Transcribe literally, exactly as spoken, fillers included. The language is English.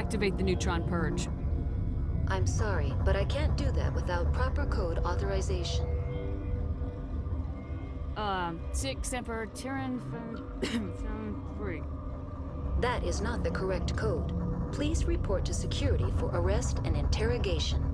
activate the neutron purge. I'm sorry, but I can't do that without proper code authorization. Um, six Semper Terran phone three. That is not the correct code. Please report to security for arrest and interrogation.